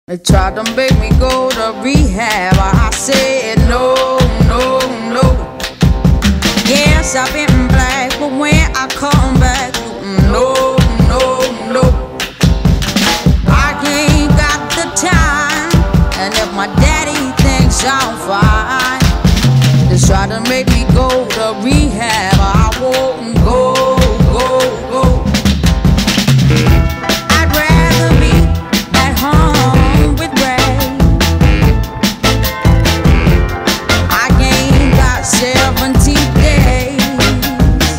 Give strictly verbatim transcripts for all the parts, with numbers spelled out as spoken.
They tried to make me go to rehab. I said no, no, no. Yes, I've been black, but when I come back, no, no, no. I ain't got the time, and if my daddy thinks I'm fine, they try to make me go to rehab. I won't go, go, go. I'd rather be at home with Ray. I ain't got seventeen days.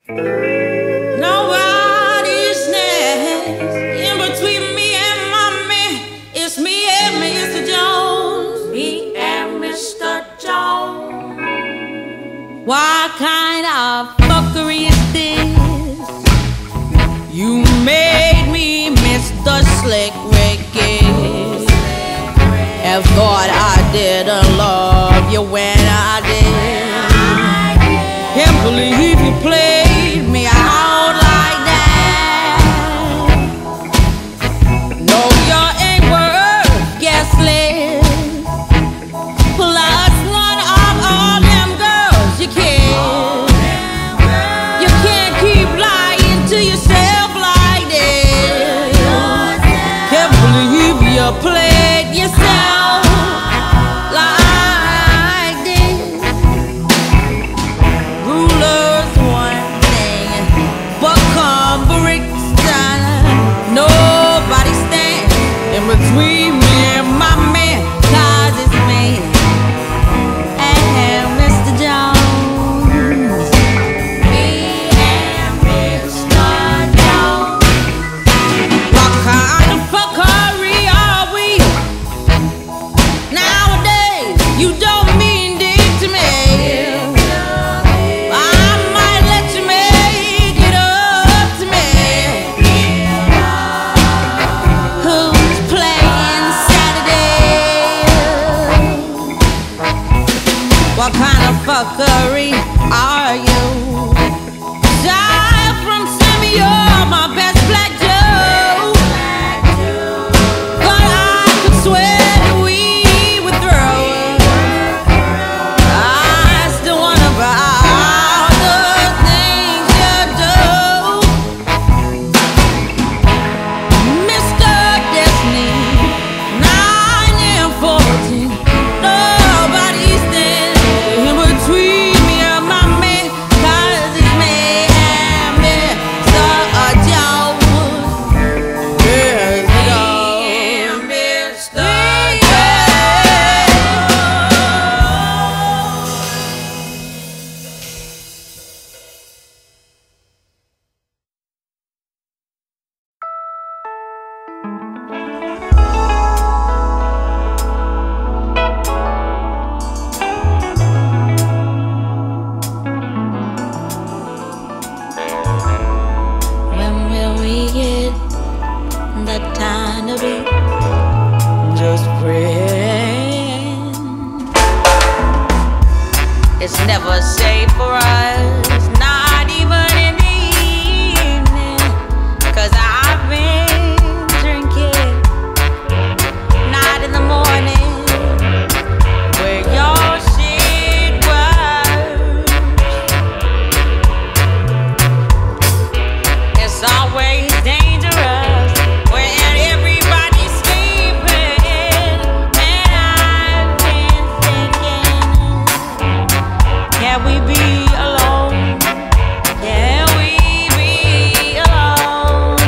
Nobody's next in between me and mommy. It's me and Mister Jones. Me and Mister Jones. What kind of fuckery is this? You made me Mister Slick Ricky and thought I didn't love you when I did. Can't believe you played me out like that. No, you ain't worth gaslit. Plus one of all them girls you killed. You can't keep lying to yourself like this. Can't believe you played yourself like this. Rulers one thing, but come Brixton, nobody stands in between me and my man, 'cause it's me and Mister Jones. Me and Mister Jones. What kind of fuckery are we? Nowadays, you don't mean dick to me. I might let you make it up to me. Who's playing Saturday? What kind of fuckery are you? Die from Sammy, you're my best black Joe. But I could swear that we would throw. I still wonder about the things you do. Mister Destiny, nine and fourteen. Nobody's standing in between me and my man, 'cause it's me and Mister Jones. Yes, me and Mister When will we get the time to be just friends? It's never safe for us, not even in the evening, 'cause I've been drinking. Not in the morning, where your shit was. It's always dangerous when everybody's sleeping. And I've been thinking, can we be alone? Can we be alone?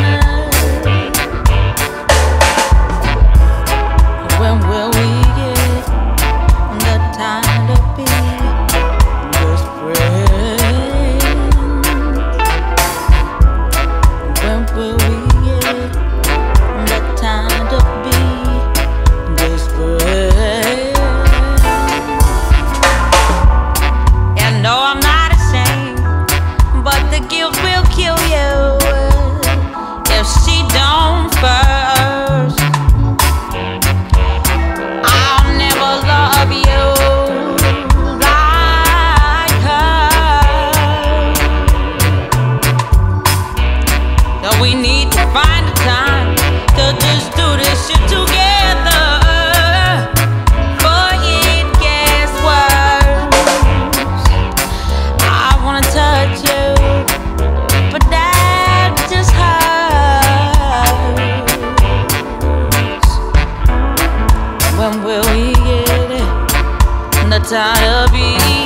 When will we get the time to be just friends? When will we get the time to be just friends? And no, I'm not ashamed, but the guilt will kill you if she don't first. I'll never love you like her. So we need to find a time to just do this shit together. For it gets worse. I wanna touch you, but that just hurts. When will we get the time to be